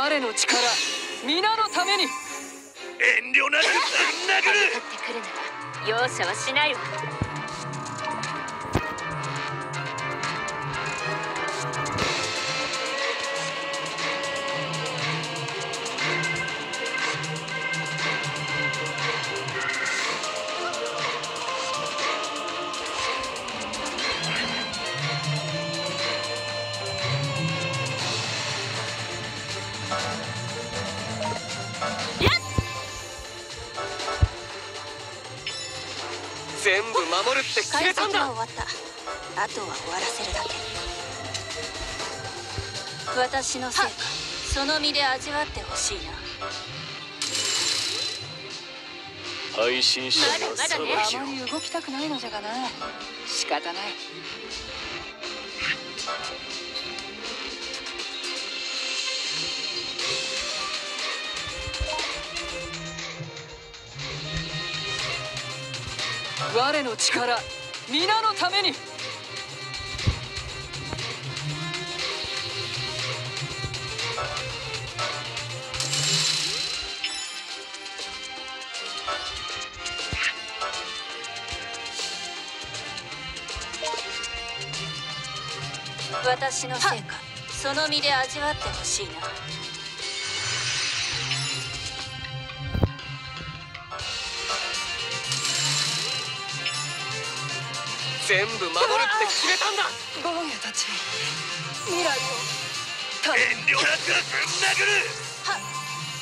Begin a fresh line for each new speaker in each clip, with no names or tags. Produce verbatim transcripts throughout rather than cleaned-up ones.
我の力皆のために。
遠慮なく殴る。
かってくるなら容赦はしないわ。
全部守るって決めたんだ。
終わった。あとは終わらせるだけ。私の成果その身で味わってほしいな。
配信者の
まだまだね。
あまり動きたくないのじゃがな。仕方ない。我の力皆のために。
私の成果その身で味わってほしいな。
全部守るって決めたんだ。坊やたち未来を
遠慮なく殴る。
はっ。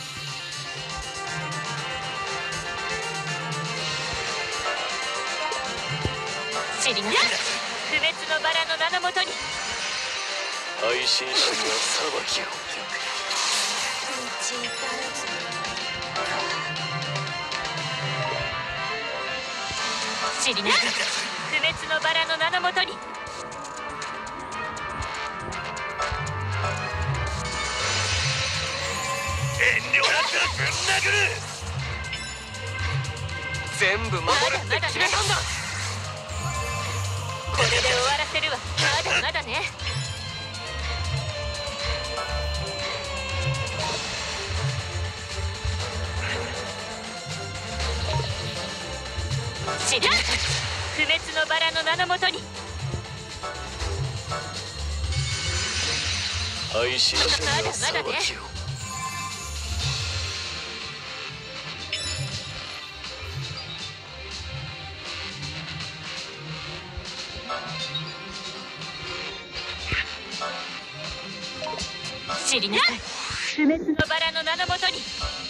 知りなさい。不滅のバラの名のもとに。
配信者には裁きを。
知りなさい。不滅のバラの名のもとに。
遠慮なく殴る。
全部守るって決めたんだ。
これで終わらせるわ。まだまだね。知りなさい。不滅のバラの名のもとに。
配信者には裁きを。
知りなさい。不滅のバラの名のもとに。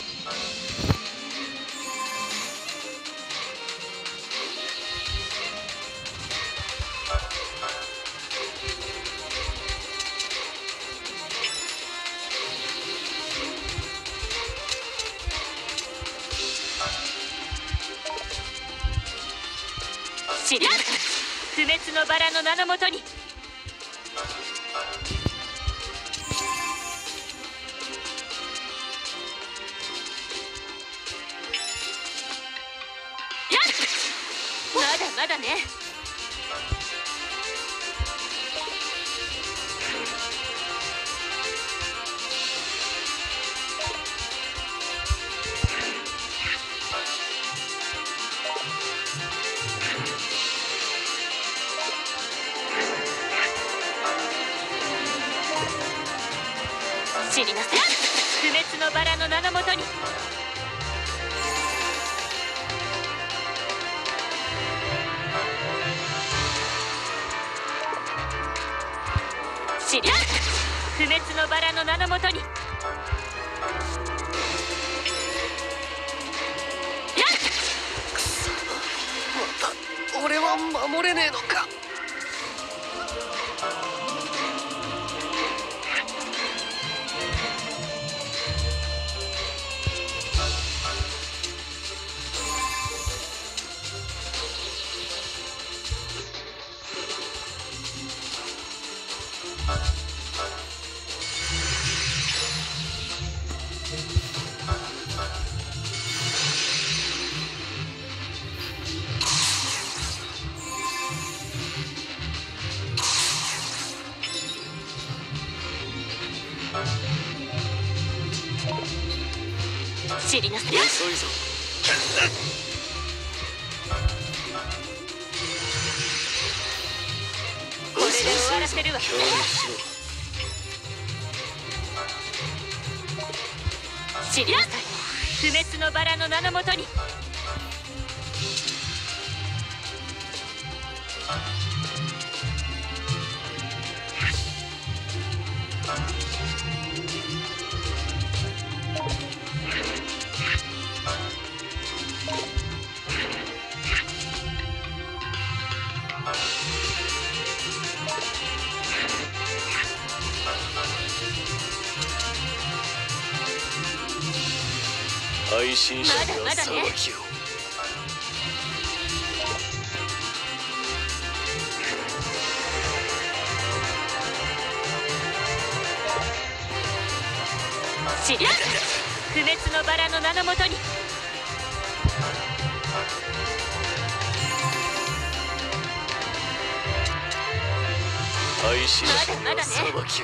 知りなさい。不滅のバラの名のもとに。まだまだね。知りなさい。不滅のバラの名のもとに。知りなさい。不滅のバラの名のもとに。
くそ、また俺は守れねえのか。
知りなさい。
遅いぞ。
これで終わらせるわ。
協力しろ。
知りなさい。不滅のバラの名のもとに。
配信者には裁きを。
知りなさい。不滅のバラの名のもとに。
配信者には裁きを。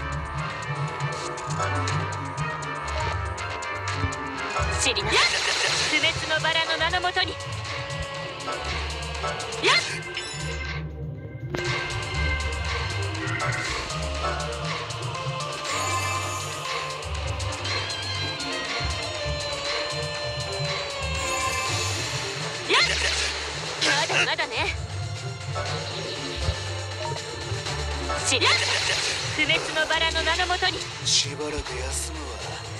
知りなさい。不滅のバラの名のもとに。やっまだまだね。知りなさい。不滅のバラの名のもとに。
しばらく休むわ。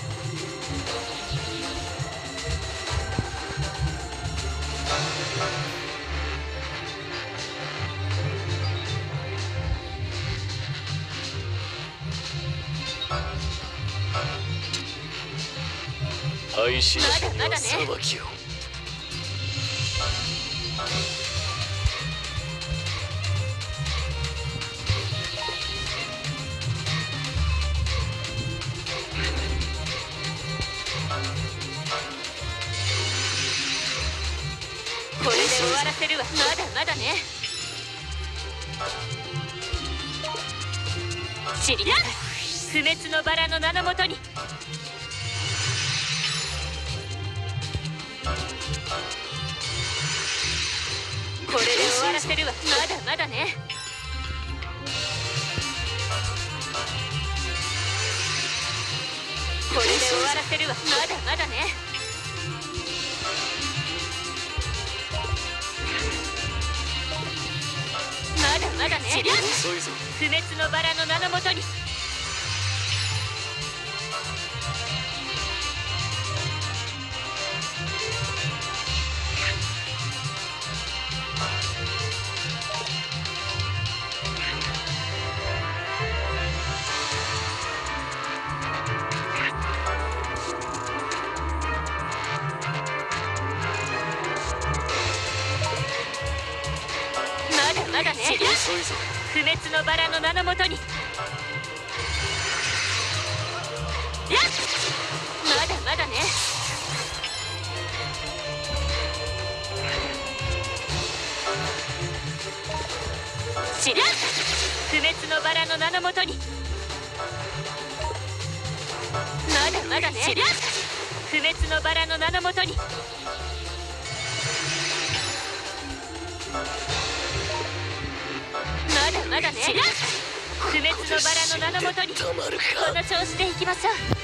配信者には裁きを。
これで終わらせるわ。まだまだね。知りなさい。不滅のバラの名のもとに。これで終わらせるわ。まだまだね。これで終わらせるわ。まだまだね。まだまだね。
遅いぞ。
不滅のバラの名のもとに。まだね。
遅いぞ。
不滅のバラの名のもとに。やっまだまだね。知りなさい。不滅のバラの名のもとに。まだまだね。知りなさい。不滅のバラの名のもとに。まだまだね。不滅のバラの名のもとに。この調子でいきましょう。